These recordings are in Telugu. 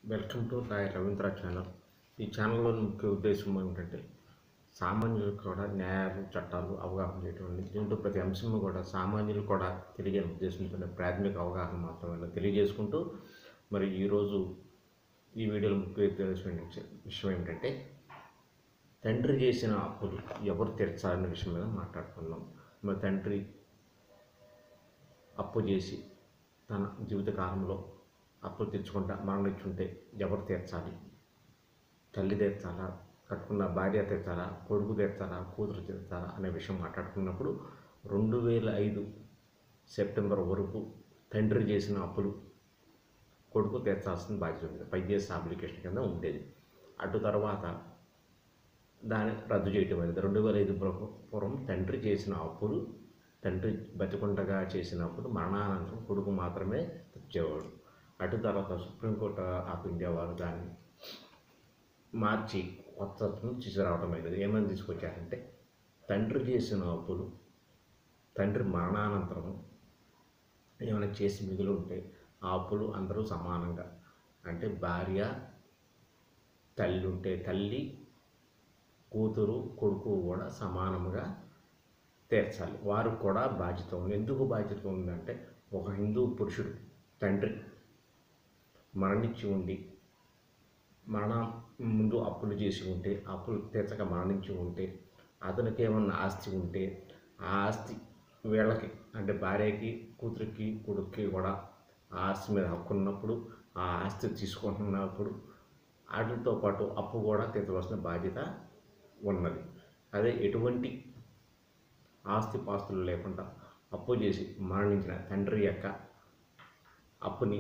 Welcome to Rai Ravindra channel. ఈ ఛానల్లోని ముఖ్య ఉద్దేశం ఏమిటంటే సామాన్యులకు కూడా న్యాయాలు చట్టాలు అవగాహన చేయడం అండి. దీంట్లో ప్రతి అంశము కూడా సామాన్యులు కూడా తెలియని ఉద్దేశంతో ప్రాథమిక అవగాహన మాత్రమే తెలియజేసుకుంటూ మరి ఈరోజు ఈ వీడియోలో ముఖ్య విషయం ఏమిటంటే తండ్రి చేసిన అప్పులు ఎవరు తీర్చాలనే విషయం మీద మాట్లాడుకుందాం. మరి తండ్రి అప్పు చేసి తన జీవితకాలంలో అప్పులు తీర్చుకుంటా మరణించుంటే ఎవరు తీర్చాలి? తల్లి తీర్చాలా, కట్టుకున్న భార్య తీర్చాలా, కొడుకు తీర్చాలా, కూతురు తీర్చాలా అనే విషయం మాట్లాడుకున్నప్పుడు 2005 సెప్టెంబర్ వరకు తండ్రి చేసిన అప్పులు కొడుకు తీర్చాల్సిన బాధ్యత ఉంది. 5 years అప్లికేషన్ కింద ఉండేది. అటు తర్వాత దాన్ని రద్దు చేయటం అనేది 2005 పూర్వం తండ్రి చేసిన అప్పులు, తండ్రి బతికుండగా చేసిన అప్పులు మరణానంతరం కొడుకు మాత్రమే తెచ్చేవాడు. అటు తర్వాత సుప్రీంకోర్టు ఆఫ్ ఇండియా వారు దాన్ని మార్చి కొత్త తీసుకురావడం అనేది ఏమని తీసుకొచ్చారంటే తండ్రి చేసిన అప్పులు తండ్రి మరణానంతరం ఏమైనా చేసి మిగిలి ఉంటే ఆ అప్పులు అందరూ సమానంగా, అంటే భార్య తల్లి ఉంటే తల్లి, కూతురు, కొడుకు కూడా సమానంగా తీర్చాలి. వారికి కూడా బాధ్యత ఉంది. ఎందుకు బాధ్యత ఉందంటే ఒక హిందూ పురుషుడు తండ్రి మరణించి ఉండి మరణం ముందు అప్పులు చేసి ఉంటే, అప్పులు తీర్చక మరణించి ఉంటే, అతనికి ఏమన్నా ఆస్తి ఉంటే ఆ ఆస్తి వీళ్ళకి, అంటే భార్యకి, కూతురికి, కొడుక్కి కూడా ఆ ఆస్తి మీద హక్కు ఉన్నప్పుడు ఆ ఆస్తి తీసుకుంటున్నప్పుడు వాటితో పాటు అప్పు కూడా తీర్చవలసిన బాధ్యత ఉన్నది. అదే ఎటువంటి ఆస్తి పాస్తులు లేకుండా అప్పు చేసి మరణించిన తండ్రి యొక్క అప్పుని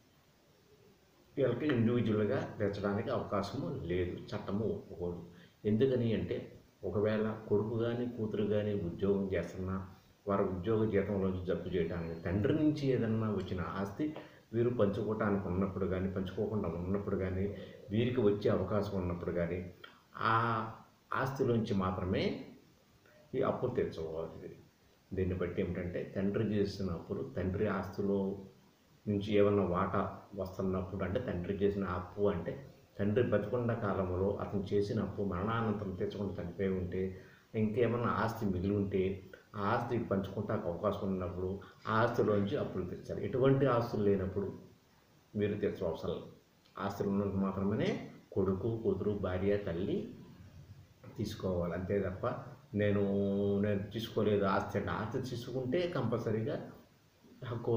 వీళ్ళకి ఇండివిజువల్గా తీర్చడానికి అవకాశము లేదు, చట్టము ఒప్పుకోదు. ఎందుకని అంటే ఒకవేళ కొడుకు కానీ కూతురు కానీ ఉద్యోగం చేస్తున్నా వారి ఉద్యోగ జీతంలోంచి జప్తు చేయడానికి, తండ్రి నుంచి ఏదన్నా వచ్చిన ఆస్తి వీరు పంచుకోవటానికి ఉన్నప్పుడు కానీ, పంచుకోకుండా ఉన్నప్పుడు కానీ, వీరికి వచ్చే అవకాశం ఉన్నప్పుడు కానీ ఆ ఆస్తిలోంచి మాత్రమే ఈ అప్పు తీర్చుకోవాలి. దీన్ని బట్టి ఏమిటంటే తండ్రి చేసిన అప్పులు తండ్రి ఆస్తిలో నుంచి ఏమన్నా వాటా వస్తున్నప్పుడు, అంటే తండ్రి చేసిన అప్పు అంటే తండ్రి బతికొండ కాలంలో అతను చేసిన అప్పు మరణానంతరం తీర్చకుండా చనిపోయి ఉంటే, ఇంకేమన్నా ఆస్తి మిగిలి ఉంటే ఆ ఆస్తి పంచుకుంటానికి అవకాశం ఉన్నప్పుడు ఆ ఆస్తిలోంచి అప్పులు తీర్చాలి. ఎటువంటి ఆస్తులు లేనప్పుడు మీరు తీర్చవలసిన ఆస్తులు ఉన్నందుకు మాత్రమే కొడుకు, కూతురు, భార్య, తల్లి తీసుకోవాలి. అంతే తప్ప నేను తీసుకోలేదు ఆస్తి అంటే, ఆస్తి తీసుకుంటే కంపల్సరీగా హక్కు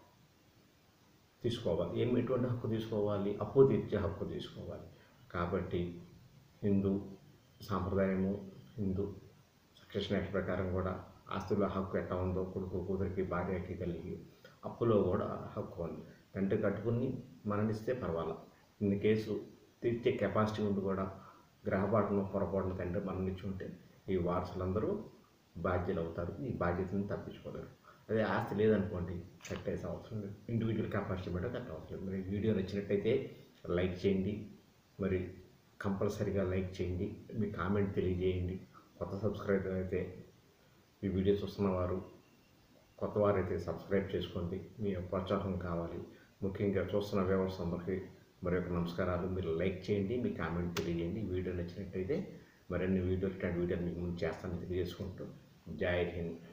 తీసుకోవాలి. ఎటువంటి హక్కు తీసుకోవాలి? అప్పు తీర్చే హక్కు తీసుకోవాలి. కాబట్టి హిందూ సాంప్రదాయము, హిందూ సక్సెషన్ యాక్ట్ ప్రకారం కూడా ఆస్తుల హక్కు ఎట్లా ఉందో కొడుకు, కూతురికి, భార్యకి, తల్లికి అప్పులో కూడా హక్కు ఉంది. తండ్రి కట్టుకుని మరణిస్తే పర్వాలా, ఇన్ని కేసు తీర్చే కెపాసిటీ ఉండి కూడా గ్రహపాటును పొరపాటును తండ్రి మరణించి ఉంటే ఈ వారసులందరూ బాధ్యులు అవుతారు. ఈ బాధ్యతను తప్పించుకోలేరు. అదే ఆస్తి లేదనుకోండి, కట్టేసే అవసరం లేదు. ఇండివిజువల్ కెపాసిటీ బట్టి కట్ట అవసరం లేదు. మరి వీడియో నచ్చినట్టయితే లైక్ చేయండి, మరి కంపల్సరీగా లైక్ చేయండి, మీ కామెంట్ తెలియజేయండి. కొత్త సబ్స్క్రైబర్ అయితే ఈ వీడియో చూస్తున్నవారు, కొత్త వారైతే సబ్స్క్రైబ్ చేసుకోండి. మీ ప్రోత్సాహం కావాలి. ముఖ్యంగా చూస్తున్న వ్యూవర్స్ అందరికీ మరి యొక్క నమస్కారాలు. మీరు లైక్ చేయండి, మీ కామెంట్ తెలియజేయండి. వీడియో నచ్చినట్టయితే మరిన్ని వీడియోలు మీకు ముందు చేస్తానని తెలియజేసుకుంటూ జై హింద్.